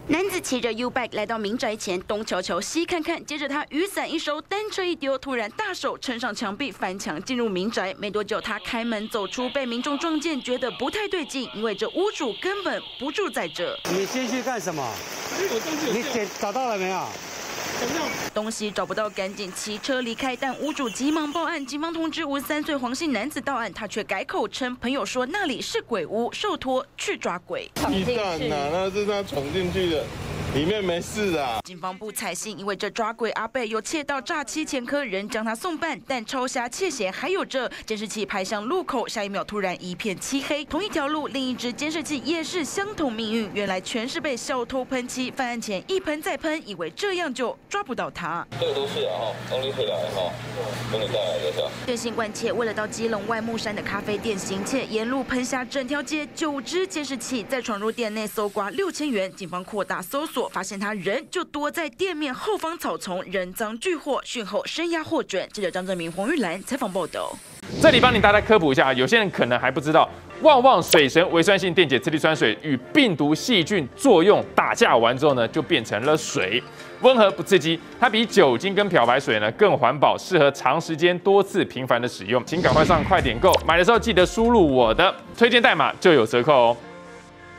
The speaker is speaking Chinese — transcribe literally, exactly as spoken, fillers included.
男子骑着 U bike 来到民宅前，东瞧瞧西看看，接着他雨伞一收，单车一丢，突然大手撑上墙壁，翻墙进入民宅。没多久，他开门走出，被民众撞见，觉得不太对劲，因为这屋主根本不住在这。 你进去干什么？你捡找到了没有？ 东西找不到，赶紧骑车离开。但屋主急忙报案，警方通知五十三岁黄姓男子到案，他却改口称朋友说那里是鬼屋，受托去抓鬼。 地蛋呐，那是他闯进去的。 里面没事的。 警方不采信，因为这抓鬼阿伯有窃盗诈欺前科，人将他送办。但抄瞎窃嫌还有这监视器拍向路口，下一秒突然一片漆黑。同一条路，另一只监视器也是相同命运，原来全是被小偷喷漆。犯案前一喷再喷，以为这样就抓不到他。 这个都是啊哈，东西回来哈，等你带来的是吧？ 电信关切，为了到基隆外木山的咖啡店行窃，沿路喷下整条街九只监视器，再闯入店内搜刮六千元。警方扩大搜索。 发现他人就躲在店面后方草丛，人赃俱获，讯后声押获准。记者张正明、黄玉兰采访报道。 这里帮你大家科普一下，有些人可能还不知道，旺旺水神微酸性电解次氯酸水与病毒细菌作用打架完之后呢，就变成了水，温和不刺激，它比酒精跟漂白水呢更环保，适合长时间多次频繁的使用。请赶快上快点购，买的时候记得输入我的推荐代码就有折扣哦。